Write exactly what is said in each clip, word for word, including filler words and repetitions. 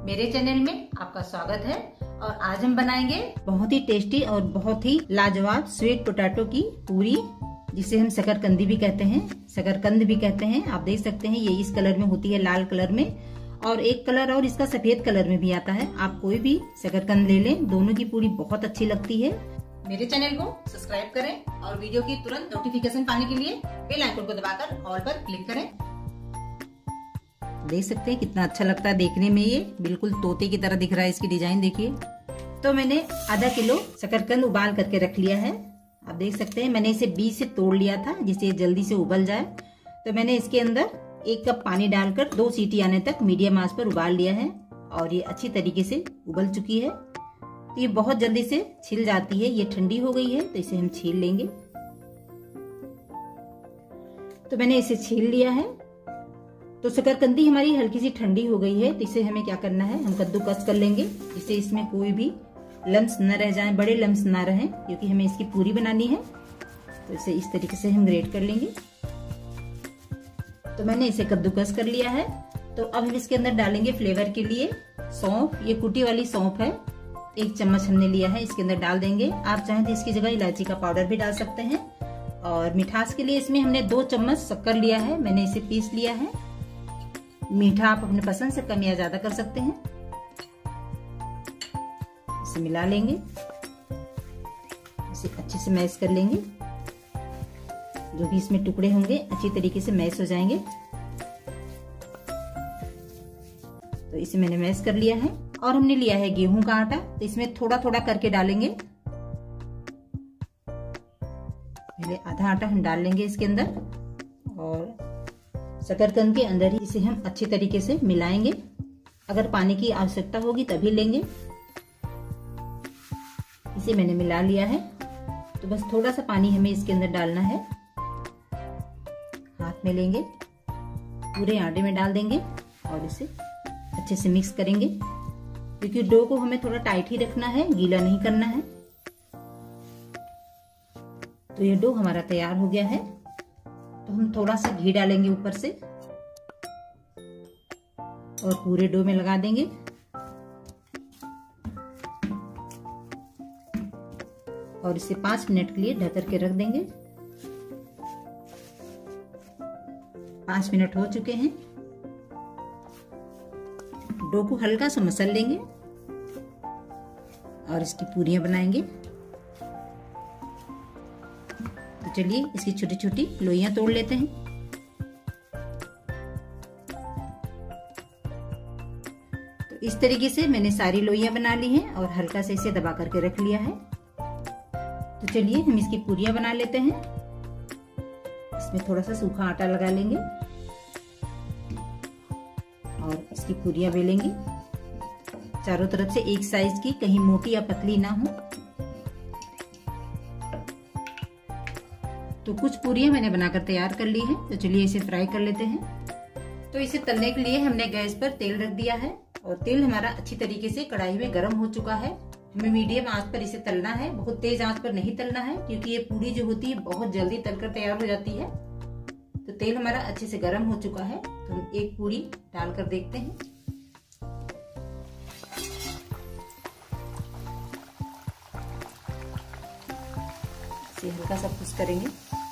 मेरे चैनल में आपका स्वागत है और आज हम बनाएंगे बहुत ही टेस्टी और बहुत ही लाजवाब स्वीट पोटैटो की पूरी, जिसे हम शकरकंदी भी कहते हैं, शकरकंद भी कहते हैं। आप देख सकते हैं ये इस कलर में होती है, लाल कलर में, और एक कलर और इसका सफेद कलर में भी आता है। आप कोई भी शकरकंद ले लें, दोनों की पूरी बहुत अच्छी लगती है। मेरे चैनल को सब्सक्राइब करें और वीडियो की तुरंत नोटिफिकेशन पाने के लिए बेल आइकन को दबाकर ऑल पर क्लिक करें। देख सकते हैं कितना अच्छा लगता है देखने में, ये बिल्कुल तोते की तरह दिख रहा है। इसकी डिजाइन देखिए। तो मैंने आधा किलो शकरकंद उबाल करके रख लिया है। आप देख सकते हैं मैंने इसे बीज से तोड़ लिया था जिससे जल्दी से उबल जाए। तो मैंने इसके अंदर एक कप पानी डालकर दो सीटी आने तक मीडियम आंच पर उबाल लिया है और ये अच्छी तरीके से उबल चुकी है। तो ये बहुत जल्दी से छिल जाती है। ये ठंडी हो गई है तो इसे हम छील लेंगे। तो मैंने इसे छील लिया है। तो शकरकंदी हमारी हल्की सी ठंडी हो गई है, तो इसे हमें क्या करना है, हम कद्दूकस कर लेंगे जिससे इसमें कोई भी लम्स न रह जाएं, बड़े लम्स ना रहें, क्योंकि हमें इसकी पूरी बनानी है। तो इसे इस तरीके से हम ग्रेट कर लेंगे। तो मैंने इसे कद्दूकस कर लिया है। तो अब हम इसके अंदर डालेंगे फ्लेवर के लिए सौंफ। ये कुटी वाली सौंफ है, एक चम्मच हमने लिया है, इसके अंदर डाल देंगे। आप चाहें तो इसकी जगह इलायची का पाउडर भी डाल सकते हैं। और मिठास के लिए इसमें हमने दो चम्मच शक्कर लिया है, मैंने इसे पीस लिया है। मीठा आप अपने पसंद से कम या ज्यादा कर सकते हैं। इसे मिला लेंगे, इसे अच्छे से मैश कर लेंगे। जो भी इसमें टुकड़े होंगे अच्छी तरीके से मैश हो जाएंगे। तो इसे मैंने मैश कर लिया है। और हमने लिया है गेहूं का आटा, तो इसमें थोड़ा थोड़ा करके डालेंगे। पहले आधा आटा हम डाल लेंगे इसके अंदर और शकरकंद के अंदर ही इसे हम अच्छी तरीके से मिलाएंगे। अगर पानी की आवश्यकता होगी तभी लेंगे। इसे मैंने मिला लिया है। तो बस थोड़ा सा पानी हमें इसके अंदर डालना है। हाथ में लेंगे, पूरे आटे में डाल देंगे और इसे अच्छे से मिक्स करेंगे, क्योंकि डो को हमें थोड़ा टाइट ही रखना है, गीला नहीं करना है। तो ये डो हमारा तैयार हो गया है। तो हम थोड़ा सा घी डालेंगे ऊपर से और पूरे डो में लगा देंगे। और इसे पांच मिनट के लिए ढक करके रख देंगे। पांच मिनट हो चुके हैं। डो को हल्का सा मसल लेंगे और इसकी पूरियां बनाएंगे। तो चलिए इसकी छोटी छोटी लोइयां तोड़ लेते हैं। तो इस तरीके से मैंने सारी लोइयां बना ली हैं और हल्का से इसे दबा करके रख लिया है। तो चलिए हम इसकी पूरियां बना लेते हैं। इसमें थोड़ा सा सूखा आटा लगा लेंगे और इसकी पूरियां बेलेंगे चारों तरफ से एक साइज की, कहीं मोटी या पतली ना हो। तो कुछ पूरियां मैंने बनाकर तैयार कर ली है। तो चलिए इसे फ्राई कर लेते हैं। तो इसे तलने के लिए हमने गैस पर तेल रख दिया है और तेल हमारा अच्छी तरीके से कढ़ाई में गर्म हो चुका है। हमें मीडियम आंच पर इसे तलना है, बहुत तेज आंच पर नहीं तलना है, क्योंकि ये पूरी जो होती है बहुत जल्दी तलकर तैयार हो जाती है। तो तेल हमारा अच्छे से गर्म हो चुका है। तो हम एक पूरी डालकर देखते हैं। इसे हल्का सा पुश करेंगे।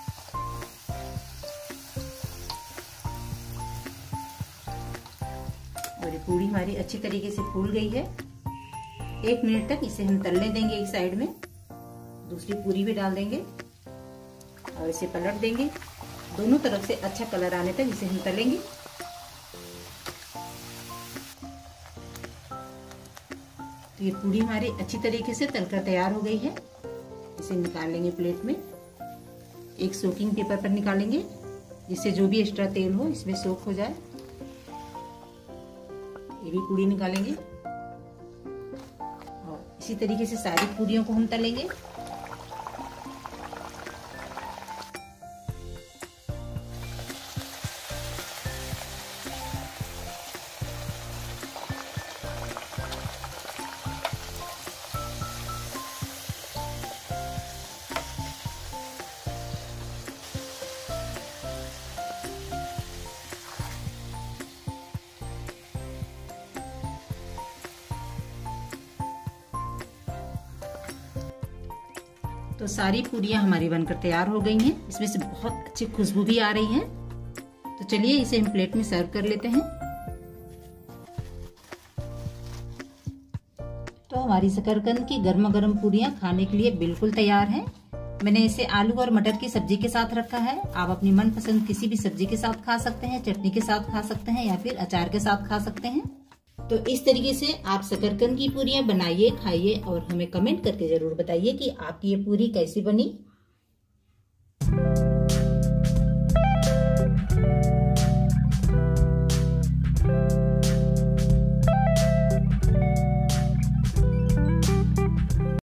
और ये पूरी हमारी अच्छी तरीके से फूल गई है। एक मिनट तक इसे हम तलने देंगे। एक साइड में दूसरी पूरी भी डाल देंगे और इसे पलट देंगे। दोनों तरफ से अच्छा कलर आने तक इसे हम तलेंगे। तो ये पूरी हमारी अच्छी तरीके से तलकर तैयार हो गई है। इसे निकाल लेंगे प्लेट में। एक सोकिंग पेपर पर निकालेंगे जिससे जो भी एक्स्ट्रा तेल हो इसमें सोक हो जाए। ये भी पूरी निकालेंगे और इसी तरीके से सारी पूरियों को हम तलेंगे। तो सारी पूरियां हमारी बनकर तैयार हो गई हैं। इसमें से बहुत अच्छी खुशबू भी आ रही है। तो चलिए इसे हम प्लेट में सर्व कर लेते हैं। तो हमारी शकरकंद की गर्मा गर्म पूरियां खाने के लिए बिल्कुल तैयार हैं। मैंने इसे आलू और मटर की सब्जी के साथ रखा है। आप अपनी मनपसंद किसी भी सब्जी के साथ खा सकते हैं, चटनी के साथ खा सकते हैं या फिर अचार के साथ खा सकते हैं। तो इस तरीके से आप शकरकंद की पूरियां बनाइए, खाइए और हमें कमेंट करके जरूर बताइए कि आपकी ये पूरी कैसी बनी।